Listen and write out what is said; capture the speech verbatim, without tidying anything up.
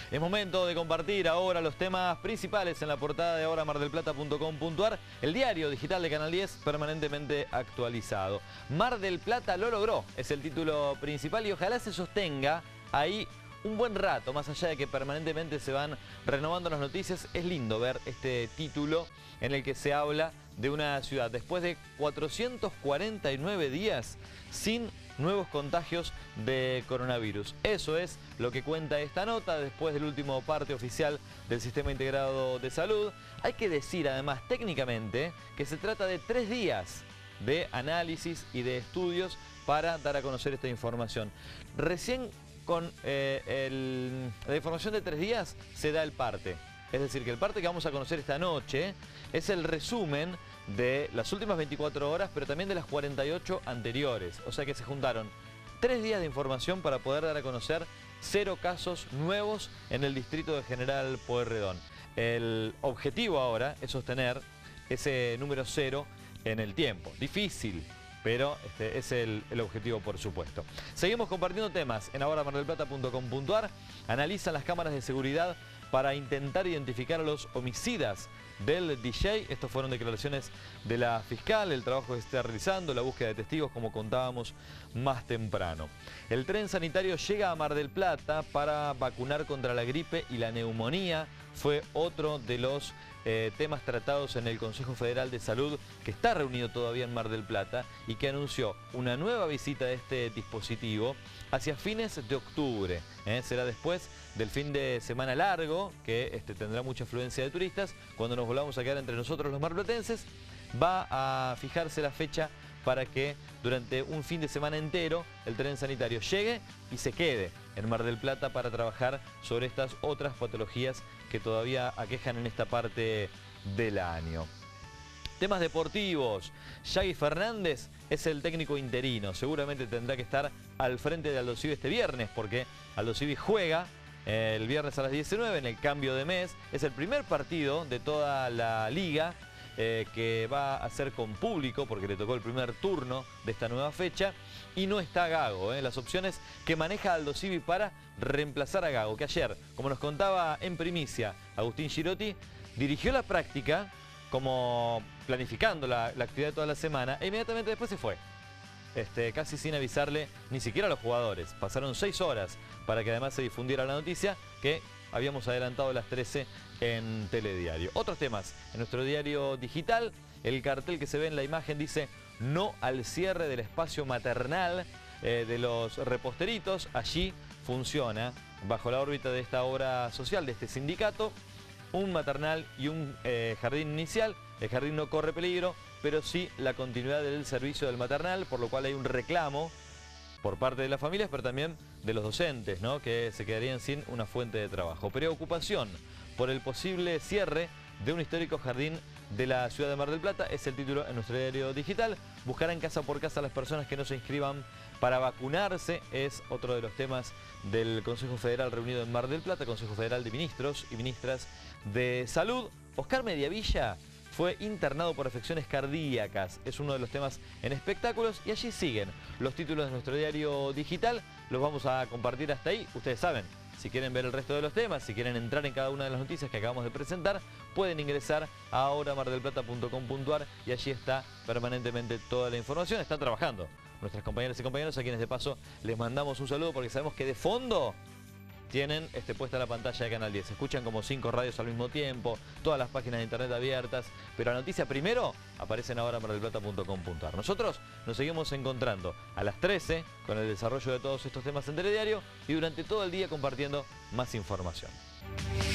Es momento de compartir ahora los temas principales en la portada de ahora mar del plata punto com punto ar, el diario digital de Canal diez permanentemente actualizado. Mar del Plata lo logró, es el título principal y ojalá se sostenga ahí un buen rato, más allá de que permanentemente se van renovando las noticias. Es lindo ver este título en el que se habla de una ciudad después de cuatrocientos cuarenta y nueve días sin nuevos contagios de coronavirus. Eso es lo que cuenta esta nota después del último parte oficial del Sistema Integrado de Salud. Hay que decir además técnicamente que se trata de tres días de análisis y de estudios para dar a conocer esta información. Recién con eh, el, la información de tres días se da el parte. Es decir, que el parte que vamos a conocer esta noche es el resumen de las últimas veinticuatro horas, pero también de las cuarenta y ocho anteriores. O sea que se juntaron tres días de información para poder dar a conocer cero casos nuevos en el distrito de General Pueyrredón. El objetivo ahora es sostener ese número cero en el tiempo. Difícil, pero este es el, el objetivo, por supuesto. Seguimos compartiendo temas en ahora mar del plata punto com punto ar. Analizan las cámaras de seguridad para intentar identificar a los homicidas del D J. Estas fueron declaraciones de la fiscal, el trabajo que se está realizando, la búsqueda de testigos, como contábamos más temprano. El tren sanitario llega a Mar del Plata para vacunar contra la gripe y la neumonía. Fue otro de los eh, temas tratados en el Consejo Federal de Salud, que está reunido todavía en Mar del Plata y que anunció una nueva visita de este dispositivo hacia fines de octubre. ¿eh? Será después del fin de semana largo, que este, tendrá mucha afluencia de turistas. Cuando nos volvamos a quedar entre nosotros los marplatenses, va a fijarse la fecha para que durante un fin de semana entero el tren sanitario llegue y se quede en Mar del Plata para trabajar sobre estas otras patologías que todavía aquejan en esta parte del año. Temas deportivos. Yagui Fernández es el técnico interino. Seguramente tendrá que estar al frente de Aldosivi este viernes, porque Aldosivi juega el viernes a las diecinueve en el cambio de mes. Es el primer partido de toda la liga eh, que va a ser con público, porque le tocó el primer turno de esta nueva fecha. Y no está Gago. Eh. Las opciones que maneja Aldosivi para reemplazar a Gago, que ayer, como nos contaba en primicia Agustín Girotti, dirigió la práctica como planificando la, la actividad de toda la semana, e inmediatamente después se fue. Este, casi sin avisarle ni siquiera a los jugadores. Pasaron seis horas para que además se difundiera la noticia que habíamos adelantado a las trece en Telediario. Otros temas en nuestro diario digital. El cartel que se ve en la imagen dice no al cierre del espacio maternal eh, de los reposteritos. Allí funciona, bajo la órbita de esta obra social, de este sindicato, un maternal y un eh, jardín inicial. El jardín no corre peligro, pero sí la continuidad del servicio del maternal, por lo cual hay un reclamo por parte de las familias, pero también de los docentes, ¿no? Que se quedarían sin una fuente de trabajo. Preocupación por el posible cierre de un histórico jardín de la ciudad de Mar del Plata, es el título en nuestro diario digital. Buscarán casa por casa a las personas que no se inscriban para vacunarse, es otro de los temas del Consejo Federal reunido en Mar del Plata, Consejo Federal de Ministros y Ministras de Salud. Oscar Mediavilla fue internado por afecciones cardíacas, es uno de los temas en espectáculos, y allí siguen los títulos de nuestro diario digital. Los vamos a compartir hasta ahí. Ustedes saben, si quieren ver el resto de los temas, si quieren entrar en cada una de las noticias que acabamos de presentar, pueden ingresar a ahora mar del plata punto com punto ar y allí está permanentemente toda la información. Están trabajando nuestras compañeras y compañeros, a quienes de paso les mandamos un saludo, porque sabemos que de fondo tienen este, puesta la pantalla de Canal diez. Se escuchan como cinco radios al mismo tiempo, todas las páginas de internet abiertas, pero la noticia primero aparece en ahora mar del plata punto com punto ar. Nosotros nos seguimos encontrando a las trece con el desarrollo de todos estos temas en Telediario y durante todo el día compartiendo más información.